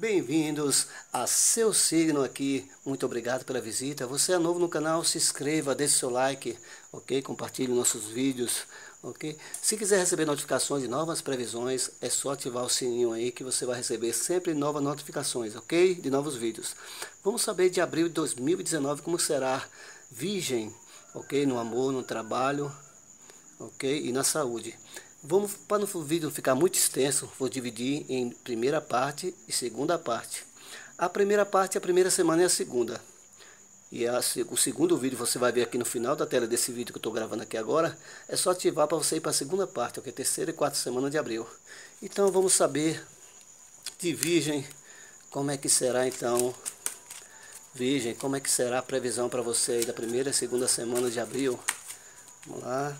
Bem-vindos a seu signo aqui, muito obrigado pela visita. Você é novo no canal, se inscreva, deixe seu like, ok? Compartilhe nossos vídeos, ok? Se quiser receber notificações de novas previsões, é só ativar o sininho aí que você vai receber sempre novas notificações, ok? De novos vídeos. Vamos saber de abril de 2019 como será Virgem, ok? No amor, no trabalho, ok? E na saúde. Vamos, para o vídeo não ficar muito extenso, vou dividir em primeira parte e segunda parte. A primeira parte é a primeira semana e a segunda. E o segundo vídeo você vai ver aqui no final da tela desse vídeo que eu estou gravando aqui agora. É só ativar para você ir para a segunda parte, ok? Terceira e quarta semana de abril. Então vamos saber de Virgem, como é que será então. Virgem, como é que será a previsão para você aí da primeira e segunda semana de abril. Vamos lá.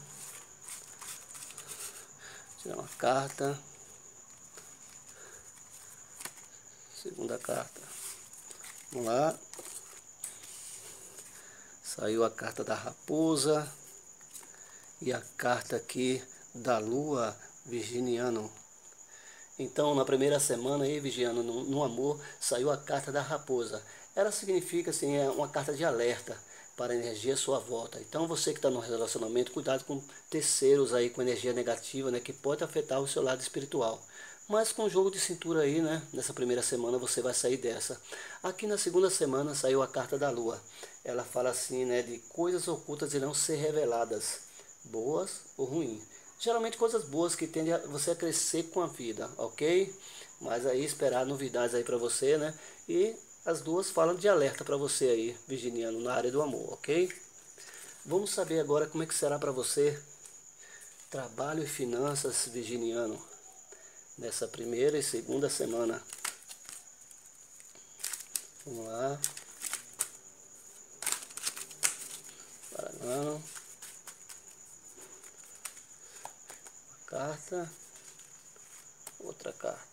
Tirar uma carta. Segunda carta. Vamos lá. Saiu a carta da raposa. E a carta aqui da lua virginiano. Então, na primeira semana aí, virginiano, no amor, saiu a carta da raposa. Ela significa, assim, é uma carta de alerta para a energia à sua volta. Então você que está no relacionamento, cuidado com terceiros aí com energia negativa, né, que pode afetar o seu lado espiritual. Mas com o jogo de cintura aí, né, nessa primeira semana você vai sair dessa. Aqui na segunda semana saiu a carta da lua. Ela fala assim, né, de coisas ocultas irão ser reveladas, boas ou ruins. Geralmente coisas boas que tendem a você a crescer com a vida, ok? Mas aí esperar novidades aí para você, né? E as duas falam de alerta para você aí, virginiano, na área do amor, ok? Vamos saber agora como é que será para você trabalho e finanças, virginiano, nessa primeira e segunda semana. Vamos lá. Baralhando. Uma carta. Outra carta.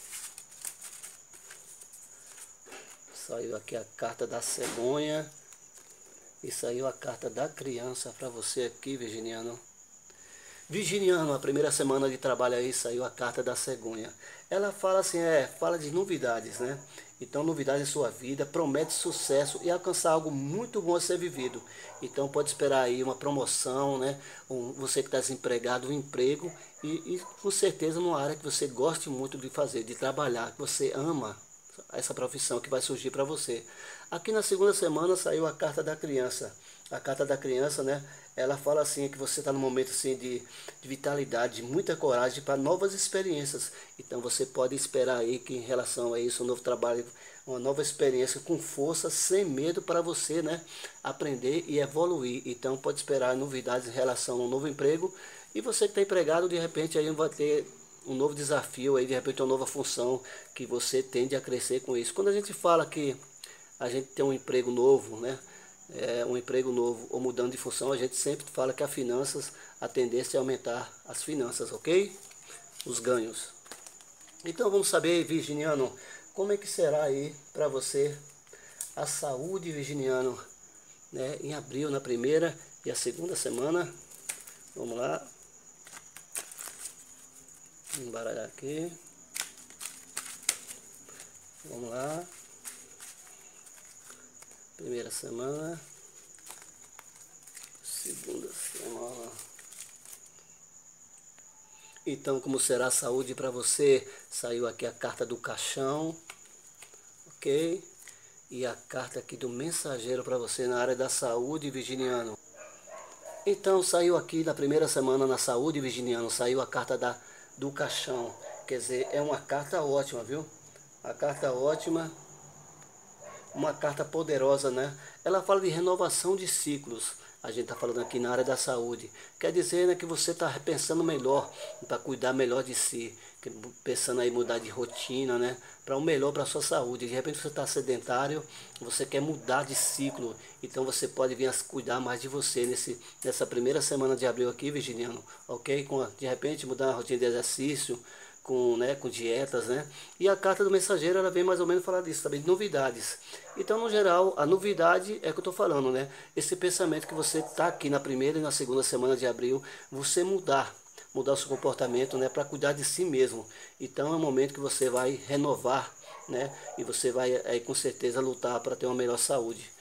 Saiu aqui a carta da cegonha e saiu a carta da criança para você aqui, virginiano. Virginiano, a primeira semana de trabalho aí saiu a carta da cegonha. Ela fala assim, fala de novidades, né? Então, novidades em sua vida, promete sucesso e alcançar algo muito bom a ser vivido. Então, pode esperar aí uma promoção, né? Você que está desempregado, um emprego e com certeza numa área que você goste muito de fazer, de trabalhar, que você ama essa profissão que vai surgir para você. Aqui na segunda semana saiu a carta da criança. A carta da criança, né? Ela fala assim que você está num momento assim de vitalidade, de muita coragem para novas experiências. Então você pode esperar aí que em relação a isso, um novo trabalho, uma nova experiência com força, sem medo para você, né? Aprender e evoluir. Então pode esperar novidades em relação a um novo emprego. E você que está empregado, de repente aí vai ter um novo desafio aí, de repente uma nova função que você tende a crescer com isso. Quando a gente fala que a gente tem um emprego novo, né? Um emprego novo ou mudando de função, a gente sempre fala que as finanças, a tendência é aumentar as finanças, ok? Os ganhos. Então vamos saber, virginiano, como é que será aí para você a saúde, virginiano, né? Em abril, na primeira e a segunda semana. Vamos lá. Vou embaralhar aqui. Vamos lá. Primeira semana. Segunda semana. Então, como será a saúde para você? Saiu aqui a carta do caixão. Ok? E a carta aqui do mensageiro para você na área da saúde, virginiano. Então, saiu aqui na primeira semana na saúde, virginiano. Saiu a carta do caixão. Quer dizer, é uma carta ótima, viu? A carta ótima. Uma carta poderosa, né? Ela fala de renovação de ciclos. A gente está falando aqui na área da saúde. Quer dizer, né, que você está pensando melhor, para cuidar melhor de si. Pensando aí mudar de rotina, né? Para o melhor para a sua saúde. De repente você está sedentário, você quer mudar de ciclo. Então você pode vir a cuidar mais de você nessa primeira semana de abril aqui, virginiano. Ok? De repente mudar a rotina de exercício. Com dietas, né? E a carta do mensageiro, ela vem mais ou menos falar disso também, de novidades. Então, no geral, a novidade é que eu estou falando, né? Esse pensamento que você está aqui na primeira e na segunda semana de abril, você mudar o seu comportamento, né? Para cuidar de si mesmo. Então, é um momento que você vai renovar, né? E você vai aí com certeza lutar para ter uma melhor saúde.